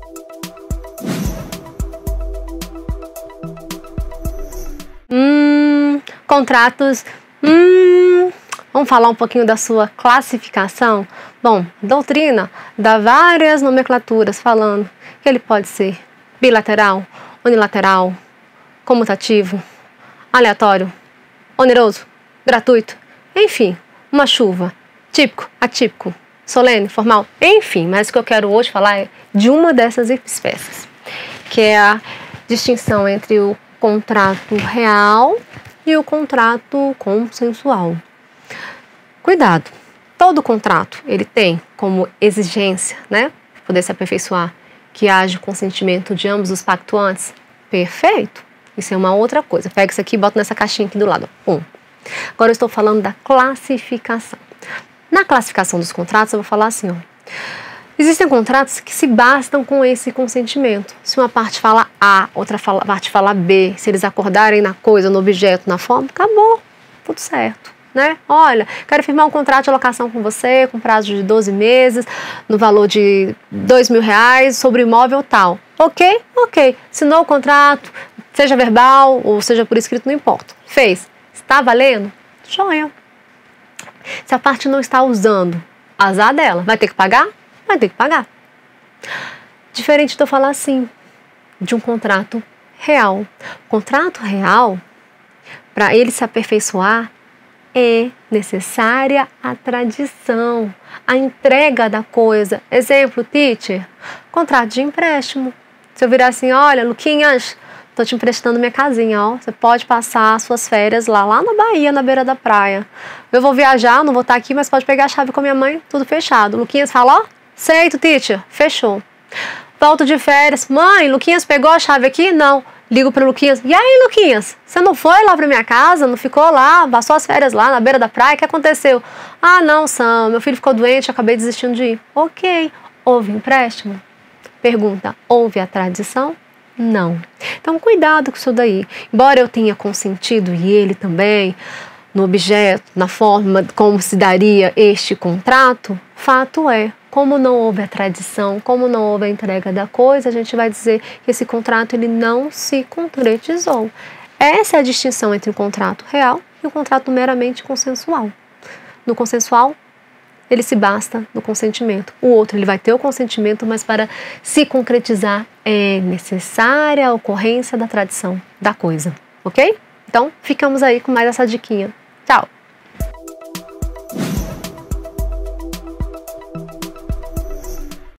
Contratos. Vamos falar um pouquinho da sua classificação? Bom, a doutrina dá várias nomenclaturas falando que ele pode ser bilateral, unilateral, comutativo, aleatório, oneroso, gratuito, enfim, uma chuva, típico, atípico, solene, formal, enfim, mas o que eu quero hoje falar é de uma dessas espécies, que é a distinção entre o contrato real e o contrato consensual. Cuidado, todo contrato ele tem como exigência, né, poder se aperfeiçoar, que haja consentimento de ambos os pactuantes. Perfeito, isso é uma outra coisa. Pega isso aqui e bota nessa caixinha aqui do lado. Agora eu estou falando da classificação. Na classificação dos contratos eu vou falar assim, existem contratos que se bastam com esse consentimento. Se uma parte fala A, outra parte fala B, se eles acordarem na coisa, no objeto, na forma, acabou, tudo certo, né? Olha, quero firmar um contrato de alocação com você, com prazo de 12 meses, no valor de R$2.000, sobre imóvel tal. Ok? Ok. Assinou o contrato, seja verbal ou seja por escrito, não importa. Fez. Está valendo? Joia. Se a parte não está usando, azar dela. Vai ter que pagar? Vai ter que pagar. Diferente de eu falar assim, de um contrato real. Contrato real, para ele se aperfeiçoar, é necessária a tradição, a entrega da coisa. Exemplo, teacher, contrato de empréstimo. Se eu virar assim, olha, Luquinhas, estou te emprestando minha casinha, você pode passar suas férias lá na Bahia, na beira da praia. Eu vou viajar, não vou estar aqui, mas pode pegar a chave com a minha mãe, tudo fechado. Luquinhas fala, aceito, teacher, fechou. Volto de férias, mãe, Luquinhas pegou a chave aqui? Não. Ligo para o Luquinhas, e aí, Luquinhas, você não foi lá para minha casa, não ficou lá, passou as férias lá na beira da praia, o que aconteceu? Ah, não, Sam, meu filho ficou doente, acabei desistindo de ir. Ok, houve empréstimo? Pergunta, houve a tradição? Não. Então, cuidado com isso daí. Embora eu tenha consentido, e ele também, no objeto, na forma como se daria este contrato, fato é, como não houve a tradição, como não houve a entrega da coisa, a gente vai dizer que esse contrato ele não se concretizou. Essa é a distinção entre o contrato real e o contrato meramente consensual. No consensual, ele se basta no consentimento. O outro, ele vai ter o consentimento, mas para se concretizar é necessária a ocorrência da tradição da coisa, ok? Então, ficamos aí com mais essa diquinha. Tchau!